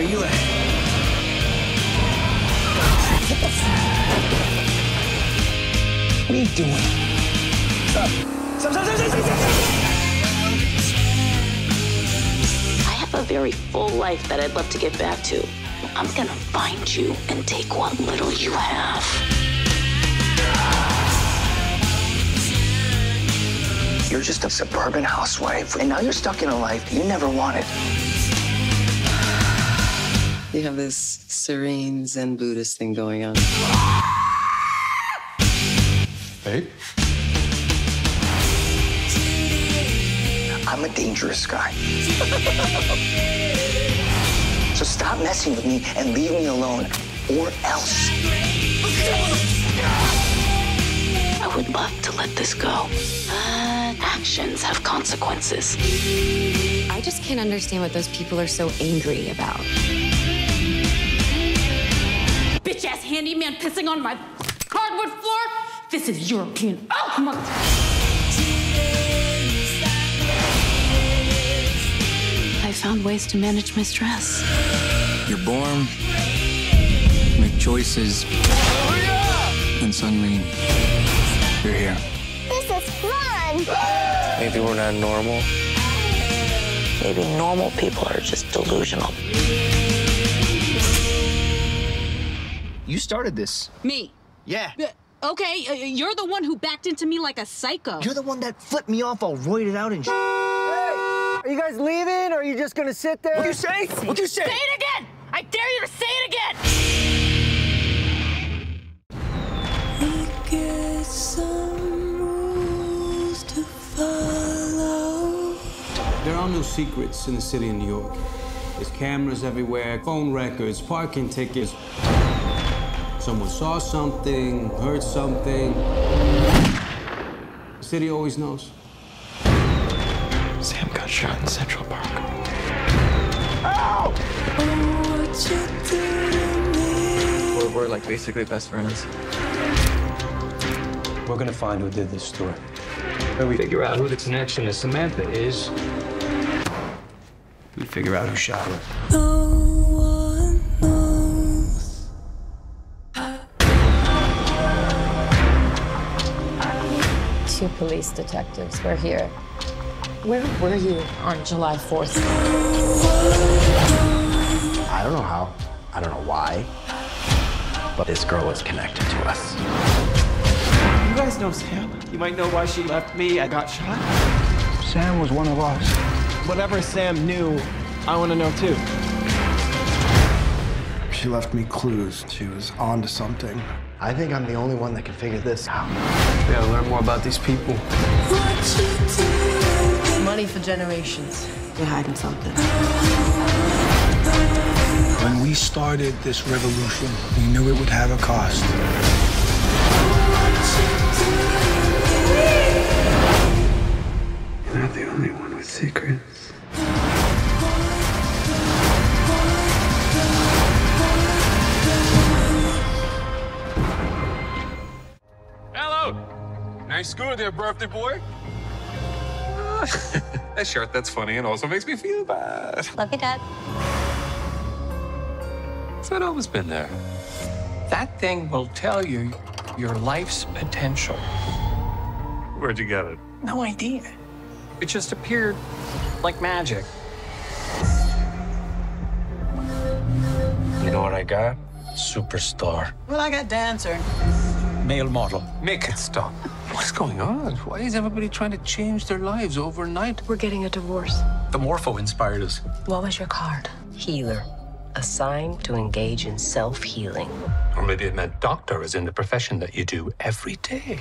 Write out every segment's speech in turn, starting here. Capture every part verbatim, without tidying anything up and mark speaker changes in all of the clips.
Speaker 1: you at? What the f? What are you doing? Stop. Stop, stop, stop, stop, stop, stop.
Speaker 2: I have a very full life that I'd love to get back to. I'm gonna find you and take what little you have.
Speaker 1: You're just a suburban housewife, and now you're stuck in a life you never wanted.
Speaker 3: You have this serene Zen Buddhist thing going on.
Speaker 4: Babe?
Speaker 1: I'm a dangerous guy. So stop messing with me and leave me alone, or else.
Speaker 2: I would love to let this go, but actions have consequences.
Speaker 5: I just can't understand what those people are so angry about.
Speaker 6: Bitch-ass handyman pissing on my hardwood floor? This is European. Oh, come on.
Speaker 2: I found ways to manage my stress.
Speaker 7: You're born, make choices, and suddenly you're here.
Speaker 8: This is fun!
Speaker 7: Maybe we're not normal.
Speaker 2: Maybe normal people are just delusional.
Speaker 1: You started this.
Speaker 6: Me?
Speaker 1: Yeah.
Speaker 6: Uh, okay, uh, you're the one who backed into me like a psycho.
Speaker 1: You're the one that flipped me off all roided out and sh.
Speaker 9: Are you guys leaving, or are you just gonna sit there?
Speaker 1: What'd you say? What'd you say?
Speaker 6: Say it again! I dare you to say it again!
Speaker 10: We get some rules to follow.
Speaker 11: There are no secrets in the city of New York. There's cameras everywhere, phone records, parking tickets. Someone saw something, heard something. The city always knows.
Speaker 7: Sam got shot in Central Park.
Speaker 1: Ow!
Speaker 7: We're, we're like basically best friends.
Speaker 11: We're gonna find who did this to her.
Speaker 12: When we figure out who the connection to Samantha is,
Speaker 11: We figure out who shot her.
Speaker 10: No one knows.
Speaker 5: Two police detectives were here. Where were you on July fourth?
Speaker 13: I don't know how, I don't know why, but this girl is connected to us.
Speaker 9: You guys know Sam. You might know why she left me. I got shot.
Speaker 1: Sam was one of us.
Speaker 9: Whatever Sam knew, I want to know too.
Speaker 14: She left me clues. She was onto something.
Speaker 13: I think I'm the only one that can figure this out.
Speaker 7: We gotta learn more about these people.
Speaker 3: Money for generations. You're hiding something.
Speaker 14: When we started this revolution, we knew it would have a cost.
Speaker 11: You're not the only one with secrets.
Speaker 4: Hello! Nice school there, birthday boy. That shirt, that's funny and also makes me feel bad.
Speaker 8: Love you, Dad.
Speaker 4: It's not always been there.
Speaker 7: That thing will tell you your life's potential.
Speaker 4: Where'd you get it?
Speaker 7: No idea. It just appeared like magic.
Speaker 12: you know what I got? Superstar.
Speaker 3: Well, I got dancer.
Speaker 12: Male model.
Speaker 4: Make it stop. What's going on? Why is everybody trying to change their lives overnight?
Speaker 5: We're getting a divorce.
Speaker 12: The Morpho inspired us.
Speaker 5: What was your card?
Speaker 15: Healer. A sign to engage in self-healing.
Speaker 12: Or maybe it meant doctor, as in the profession that you do every day.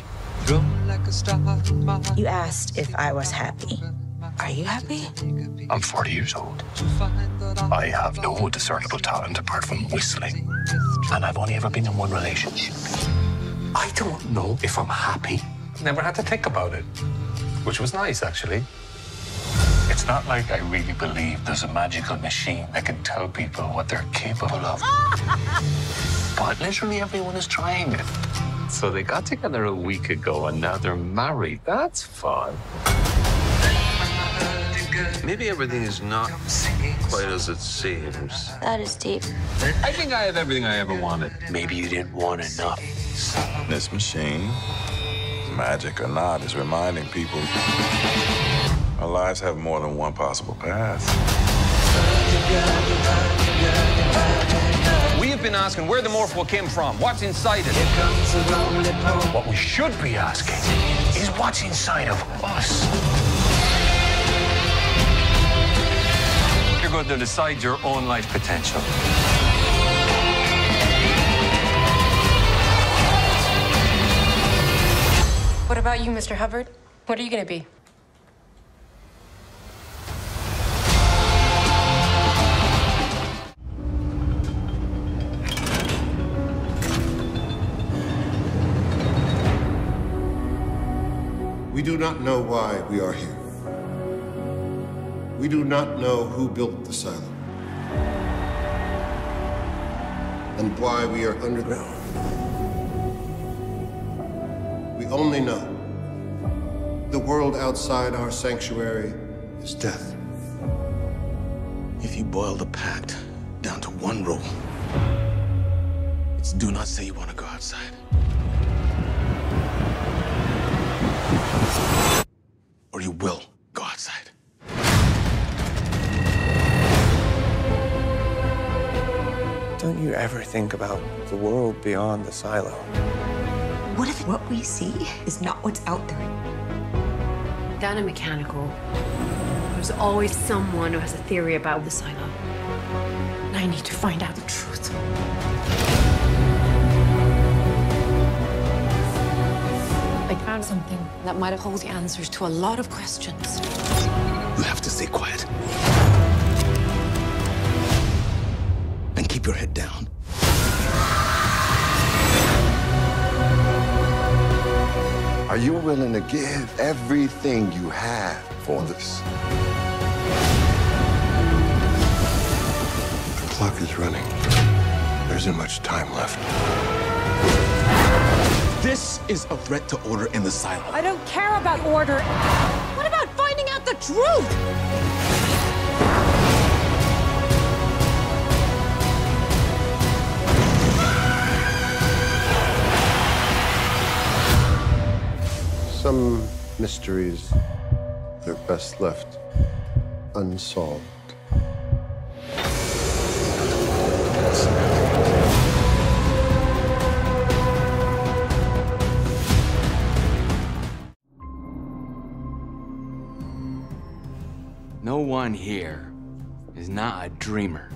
Speaker 3: You asked if I was happy. Are you happy?
Speaker 12: I'm forty years old. I have no discernible talent apart from whistling. And I've only ever been in one relationship. I don't know if I'm happy. Never had to think about it. Which was nice, actually. It's not like I really believe there's a magical machine that can tell people what they're capable of. But literally everyone is trying it.
Speaker 4: So they got together a week ago and now they're married. That's fun.
Speaker 12: Maybe everything is not quite as it seems.
Speaker 8: That is deep.
Speaker 12: I think I have everything I ever wanted. Maybe you didn't want enough.
Speaker 16: This machine, magic or not, is reminding people our lives have more than one possible path.
Speaker 17: We have been asking where the morphle came from, what's inside it.
Speaker 12: What we should be asking is what's inside of us.
Speaker 17: You're going to decide your own life potential.
Speaker 5: What about you, Mister Hubbard? What are you gonna be?
Speaker 18: We do not know why we are here. We do not know who built the silo and why we are underground. We only know the world outside our sanctuary is death.
Speaker 11: If you boil the pact down to one rule, it's do not say you want to go outside. Or you will go outside.
Speaker 19: Don't you ever think about the world beyond the silo?
Speaker 20: What if what we see is not what's out there?
Speaker 5: Down in mechanical, there's always someone who has a theory about the silo. And I need to find out the truth. I found something that might hold the answers to a lot of questions.
Speaker 11: You have to stay quiet. And keep your head down.
Speaker 21: Are you willing to give everything you have for this?
Speaker 18: The clock is running. There isn't much time left.
Speaker 11: This is a threat to order in the silo.
Speaker 6: I don't care about order. What about finding out the truth?
Speaker 18: Some mysteries are best left unsolved.
Speaker 22: No one here is not a dreamer.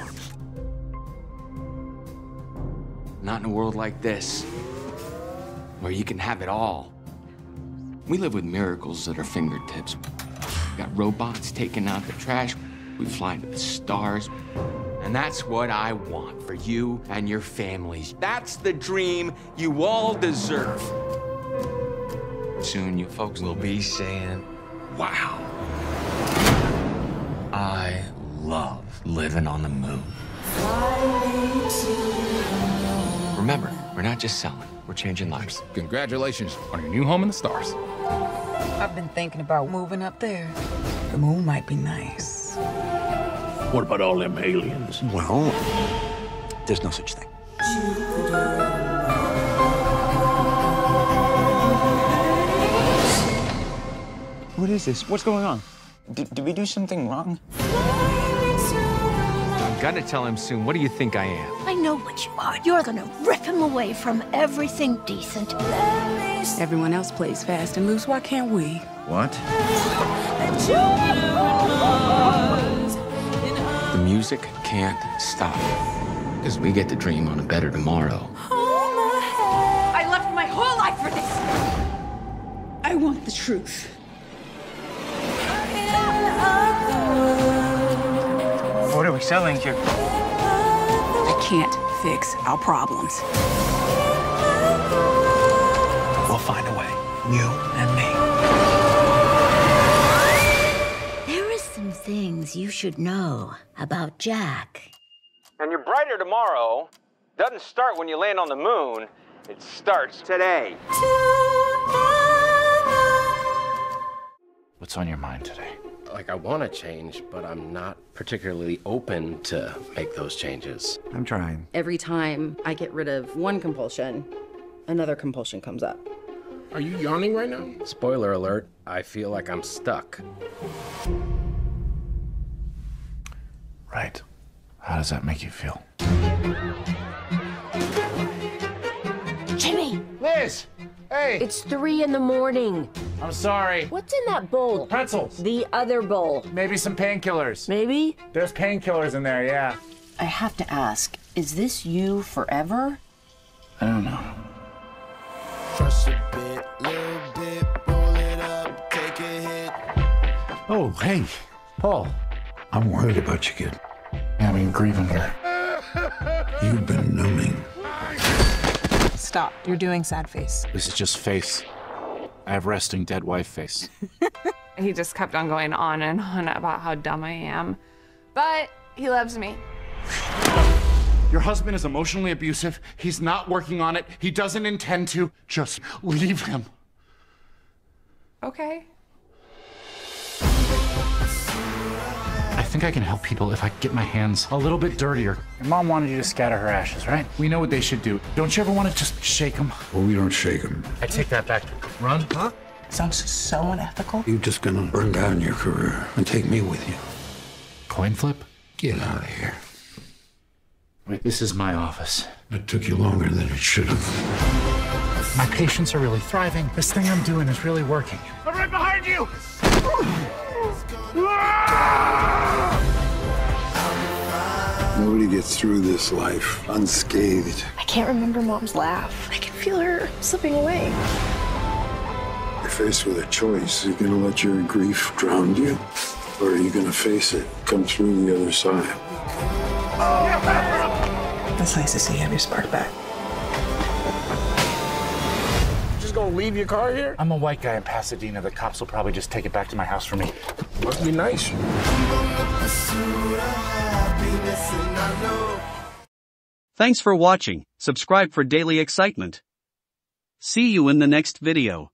Speaker 22: Not in a world like this, where you can have it all. We live with miracles at our fingertips. We got robots taking out the trash. We fly to the stars. And that's what I want for you and your families. That's the dream you all deserve. Soon you folks will be saying, wow, I love living on the moon. Remember, we're not just selling, we're changing lives.
Speaker 23: Congratulations on your new home in the stars.
Speaker 20: I've been thinking about moving up there. The moon might be nice.
Speaker 24: What about all them aliens?
Speaker 13: Well, there's no such thing.
Speaker 9: What is this? What's going on? D did we do something wrong?
Speaker 22: I'm gonna tell him soon. What do you think I am?
Speaker 8: I know what you are. You're gonna rip him away from everything decent.
Speaker 20: Everyone else plays fast and loose. Why can't we?
Speaker 13: What?
Speaker 22: The music can't stop. Because we get to dream on a better tomorrow.
Speaker 6: I left my whole life for this. I want the truth.
Speaker 9: What are we selling here?
Speaker 20: I can't fix our problems.
Speaker 13: We'll find a way. You and me.
Speaker 8: There are some things you should know about Jack.
Speaker 17: And your brighter tomorrow doesn't start when you land on the moon. It starts today.
Speaker 9: What's on your mind today?
Speaker 13: Like, I want to change, but I'm not particularly open to make those changes.
Speaker 1: I'm trying.
Speaker 2: Every time I get rid of one compulsion, another compulsion comes up.
Speaker 13: Are you yawning right now? Spoiler alert, I feel like I'm stuck.
Speaker 1: Right. How does that make you feel?
Speaker 10: Jimmy!
Speaker 1: Liz! Hey!
Speaker 10: It's three in the morning.
Speaker 1: I'm sorry.
Speaker 10: What's in that bowl?
Speaker 1: Pretzels.
Speaker 10: The other bowl.
Speaker 1: Maybe some painkillers.
Speaker 10: Maybe?
Speaker 1: There's painkillers in there, yeah.
Speaker 10: I have to ask, is this you forever?
Speaker 1: I don't know. Oh, hey, Paul.
Speaker 14: I'm worried about you, kid.
Speaker 1: Yeah, I mean, grieving here.
Speaker 14: You've been numbing.
Speaker 20: Stop. You're doing sad face.
Speaker 1: This is just face. I have resting dead wife face.
Speaker 25: He just kept on going on and on about how dumb I am. But he loves me.
Speaker 1: Your husband is emotionally abusive. He's not working on it. He doesn't intend to. Just leave him.
Speaker 25: Okay.
Speaker 1: I think I can help people if I get my hands a little bit dirtier. Your mom wanted you to scatter her ashes, right? We know what they should do. Don't you ever want to just shake them?
Speaker 14: Well, we don't shake them.
Speaker 1: I take that back. Run? Huh?
Speaker 20: Sounds so unethical.
Speaker 14: You're just gonna burn down your career and take me with you.
Speaker 1: Coin flip?
Speaker 14: Get out of here.
Speaker 1: Wait, this is my office.
Speaker 14: It took you longer than it should have.
Speaker 1: My patients are really thriving. This thing I'm doing is really working. I'm right behind you!
Speaker 14: Nobody gets through this life unscathed.
Speaker 26: I can't remember Mom's laugh. I can feel her slipping away.
Speaker 14: You're faced with a choice. Are you gonna let your grief drown you? Or are you gonna face it, come through the other side?
Speaker 20: That's nice to see you have your spark back.
Speaker 1: Just gonna leave your car here? I'm a white guy in Pasadena. The cops will probably just take it back to my house for me.
Speaker 14: Must be nice.
Speaker 27: Thanks for watching. Subscribe for daily excitement. See you in the next video.